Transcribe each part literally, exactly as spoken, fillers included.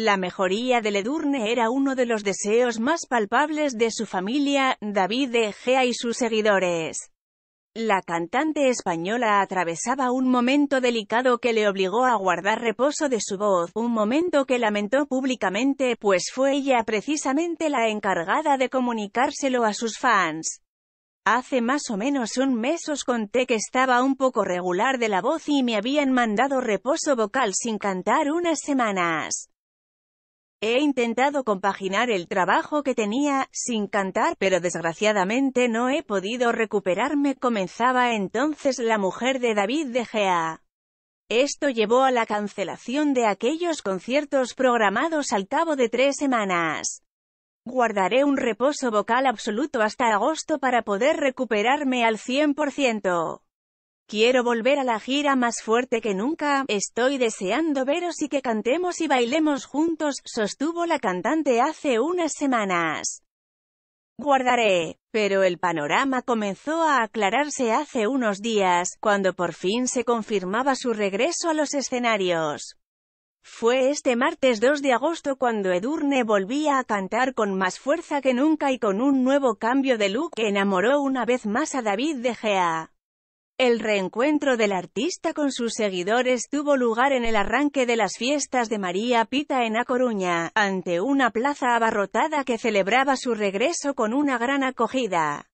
La mejoría de Edurne era uno de los deseos más palpables de su familia, David de Gea y sus seguidores. La cantante española atravesaba un momento delicado que le obligó a guardar reposo de su voz, un momento que lamentó públicamente, pues fue ella precisamente la encargada de comunicárselo a sus fans. Hace más o menos un mes os conté que estaba un poco regular de la voz y me habían mandado reposo vocal sin cantar unas semanas. He intentado compaginar el trabajo que tenía, sin cantar, pero desgraciadamente no he podido recuperarme, comenzaba entonces la mujer de David de Gea. Esto llevó a la cancelación de aquellos conciertos programados al cabo de tres semanas. Guardaré un reposo vocal absoluto hasta agosto para poder recuperarme al cien por ciento. Quiero volver a la gira más fuerte que nunca, estoy deseando veros y que cantemos y bailemos juntos, sostuvo la cantante hace unas semanas. Guardaré, pero el panorama comenzó a aclararse hace unos días, cuando por fin se confirmaba su regreso a los escenarios. Fue este martes dos de agosto cuando Edurne volvía a cantar con más fuerza que nunca y con un nuevo cambio de look que enamoró una vez más a David de Gea. El reencuentro del artista con sus seguidores tuvo lugar en el arranque de las fiestas de María Pita en A Coruña, ante una plaza abarrotada que celebraba su regreso con una gran acogida.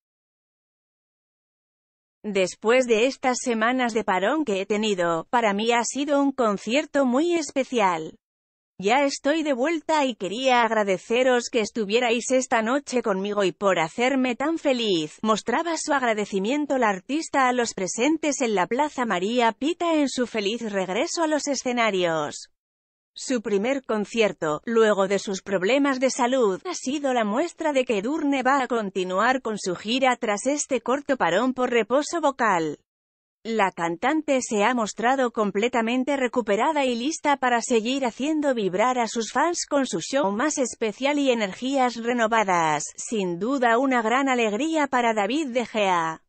Después de estas semanas de parón que he tenido, para mí ha sido un concierto muy especial. Ya estoy de vuelta y quería agradeceros que estuvierais esta noche conmigo y por hacerme tan feliz. Mostraba su agradecimiento la artista a los presentes en la Plaza María Pita en su feliz regreso a los escenarios. Su primer concierto, luego de sus problemas de salud, ha sido la muestra de que Edurne va a continuar con su gira tras este corto parón por reposo vocal. La cantante se ha mostrado completamente recuperada y lista para seguir haciendo vibrar a sus fans con su show más especial y energías renovadas, sin duda una gran alegría para David de Gea.